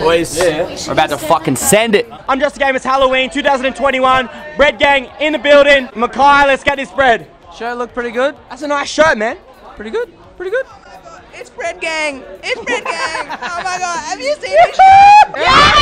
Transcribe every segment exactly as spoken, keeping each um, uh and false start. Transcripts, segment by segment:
Boys, yeah. We're about to fucking send it. I'm Just a Game, it's Halloween two thousand twenty-one. Bread Gang in the building. Mackay, let's get this bread. Shirt look pretty good. That's a nice shirt, man. Pretty good. Pretty good. It's Bread Gang. It's Bread Gang. Oh my god, have you seen this shirt?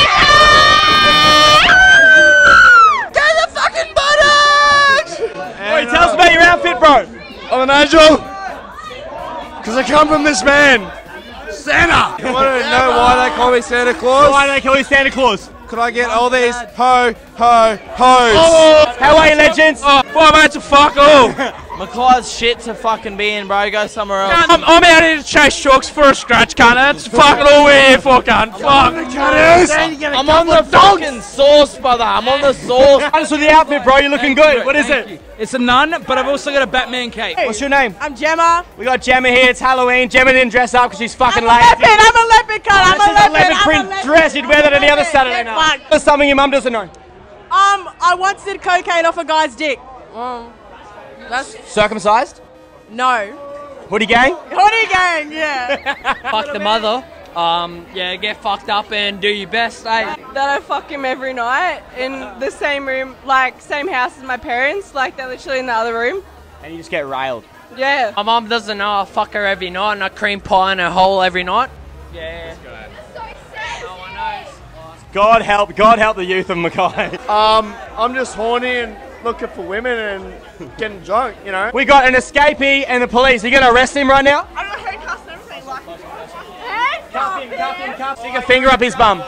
Get the fucking buttocks! Wait, tell us about your outfit, bro. I'm an angel. Because I come from this man. Santa! You want to know why they call me Santa Claus? Why do they call you Santa Claus? Could I get all these ho, ho, hoes? Oh, how are you, legends? Oh, well, mate, to fuck all. Mackay's shit to fucking be in, bro. Go somewhere else. I'm, I'm out here to chase sharks for a scratch, cunt. That's fucking all we're here for, cunt. Fuck. I'm on the fucking sauce, brother. I'm on the sauce. Thanks for the outfit, bro. You're looking good. What is it? It's a nun, but I've also got a Batman cape. What's your name? I'm Gemma. We got Gemma here. It's Halloween. Gemma didn't dress up because she's fucking I'm lazy. a leopard. I'm a leopard, cunt. I'm a This is a leopard. leopard I'm print a leopard. dress. You'd wear that any other Saturday night. Fuck. What's something your mum doesn't know? Um, I once did cocaine off a guy's dick. Well, that's Circumcised? no. Hoodie gang? Hoodie gang, yeah. Fuck the mother. Um, yeah, get fucked up and do your best, eh? That I fuck him every night in the same room, like same house as my parents, like they're literally in the other room. And you just get railed. Yeah. My mum doesn't know I fuck her every night and I cream pie in her hole every night. Yeah. No one knows. God help, God help the youth of Mackay. Um, I'm just horny and looking for women and getting drunk, you know. We got an escapee and the police. Are you going to arrest him right now? I got handcuffs and everything. Like, Cuff him, cuff him, cuff him. Stick a finger up his bum.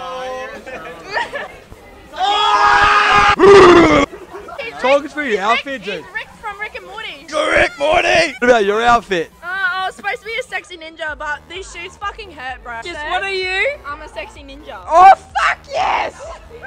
Talking through your outfit, dude. Rick from Rick and Morty. Correct, Morty. What about your outfit? Uh, I was supposed to be a sexy ninja, but these shoes fucking hurt, bro. Just what are you? I'm a sexy ninja. oh, fuck yes!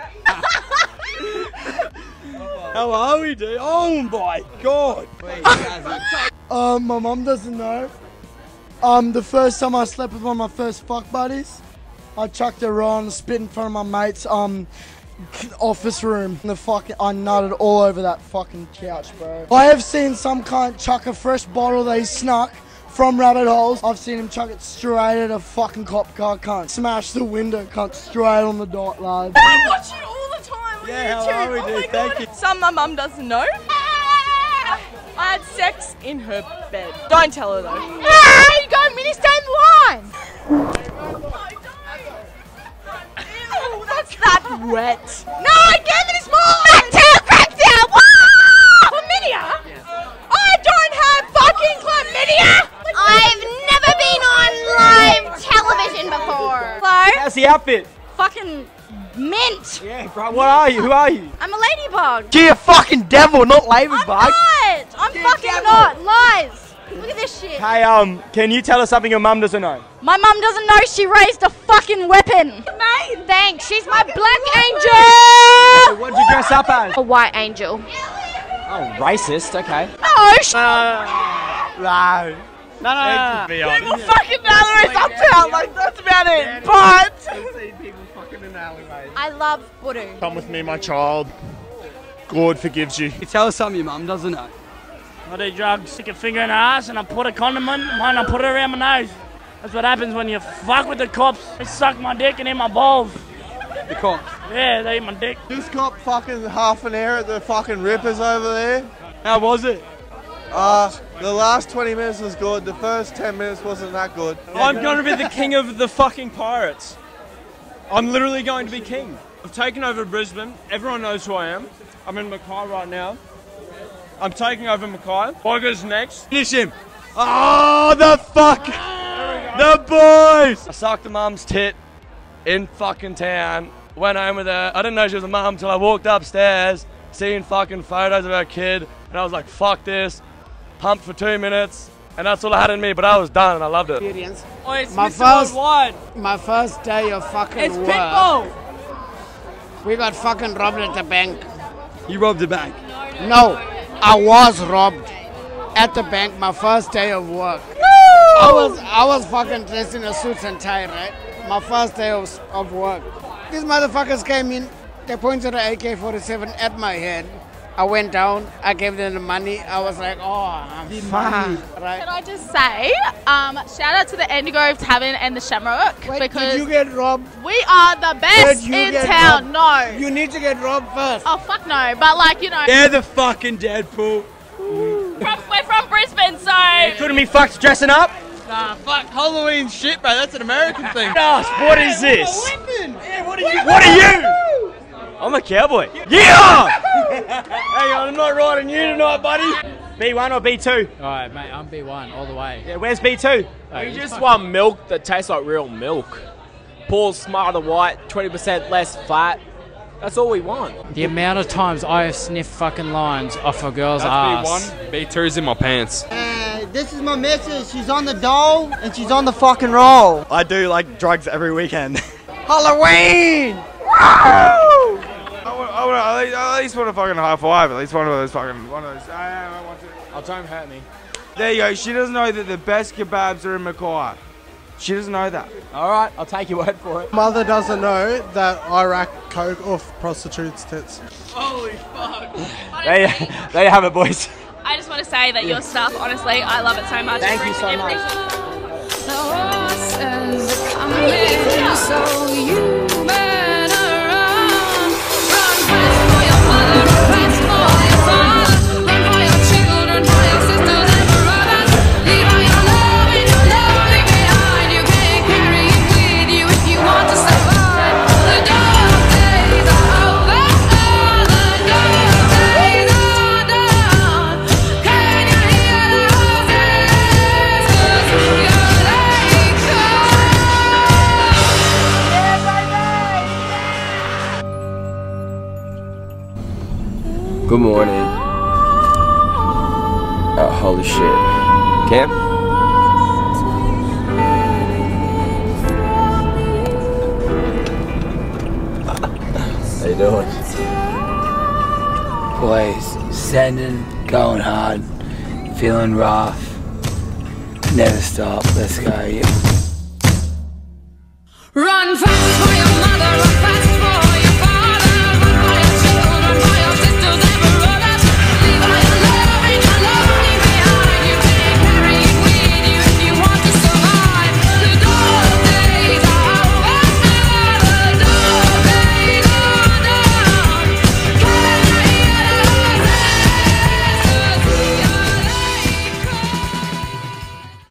How are we, dude? Oh my god. Um, my mum doesn't know. Um, the first time I slept with one of my first fuck buddies, I chucked her on, spit in front of my mate's um office room. The fucking I nutted all over that fucking couch, bro. I have seen some cunt chuck a fresh bottle that he snuck from rabbit holes. I've seen him chuck it straight at a fucking cop car, cunt. Smash the window, cunt, straight on the dot, lad. I watch you all the time on Yeah, YouTube. how are we, oh dude? my Thank God. you. Some my mum doesn't know. I had sex in her bed. Don't tell her though. Ah, you got mini stain line. Ew, that's that wet. No, give me this more. Cracktail, cracktail. Woo! Chlamydia? I don't have fucking chlamydia. I've never been on live television before. Hello? How's the outfit? Fucking mint. Yeah, bro. What are you? Who are you? I'm a ladybug. You're a fucking devil, not I'm ladybug. not. I'm fucking not. Lies. Look at this shit. Hey, um, can you tell us something your mum doesn't know? My mum doesn't know she raised a fucking weapon. Mate. Thanks. She's my black angel. What did you dress up as? A white angel. Oh, racist. Okay. No. sh- No. No, no, no. People fucking alleys uptown, like that's about it. But I love Budu. Come with me, my child. God forgives you. You tell us something your mum doesn't know. I do drugs, stick a finger in her ass and I put a condom in mine, I put it around my nose. That's what happens when you fuck with the cops. They suck my dick and eat my balls. The cops. Yeah, they eat my dick. Just got fucking half an hour at the fucking Rippers over there. How was it? Uh, the last twenty minutes was good. The first ten minutes wasn't that good. I'm going to be the king of the fucking pirates. I'm literally going to be king. I've taken over Brisbane. Everyone knows who I am. I'm in Mackay right now. I'm taking over Mackay. Bogger's next. Finish him. Oh, the fuck! The boys! I sucked the mum's tit in fucking town. Went home with her. I didn't know she was a mum until I walked upstairs, seen fucking photos of her kid, and I was like, fuck this. Pumped for two minutes, and that's all I had in me, but I was done and I loved it. Oh, it's My Mister first- Worldwide. My first day of fucking It's work, Pitbull. we got fucking robbed at the bank. You robbed the bank. No, I was robbed at the bank my first day of work. I was I was fucking dressed in a suit and tie, right? My first day of, of work. These motherfuckers came in, they pointed an A K forty-seven at my head, I went down, I gave them the money, I was like, oh, I'm fine. Right? Can I just say, um, shout out to the Endigrove Tavern and the Shamrock. Wait, because did you get robbed? We are the best Did you in get town. robbed? No. You need to get robbed first. Oh, fuck no. But like, you know. They're the fucking Deadpool. From, we're from Brisbane, so. Couldn't be fucked dressing up? Nah, fuck Halloween shit, bro. That's an American thing. Gosh, what is this? Yeah, what are you? What are you? I'm a cowboy. Yeah! Hang on, I'm not riding you tonight, buddy. B one or B two? Alright, mate, I'm B one all the way. Yeah, where's B two? We just want milk that tastes like real milk. Paul's smarter white, twenty percent less fat. That's all we want. The amount of times I have sniffed fucking lines off a girl's ass. That's B one. B two's in my pants. Uh, this is my missus. She's on the dole and she's on the fucking roll. I do like drugs every weekend. Halloween! I, want, I, want, I at least want a fucking high five. At least one of those fucking one of those. I, I want to. Oh, don't hurt me. There you go. She doesn't know that the best kebabs are in Mackay. She doesn't know that. All right, I'll take your word for it. Mother doesn't know that I rack coke off prostitutes' tits. Holy fuck. There you, there you have it, boys. I just want to say that your stuff, honestly, I love it so much. Thank you so much. So you better run. Run fast for your mother, run fast for your father, run for your children, for your sisters and brothers. Leave all your love and your loving behind. You can't carry it with you if you want to survive. The dark days are over. The dark days are done. Can you hear the horses? 'Cause you're late. Good morning. Oh, holy shit. Cam? How you doing? Boys, sending, going hard, feeling rough. Never stop. Let's go. Yeah. Run fast for your mother, run fast for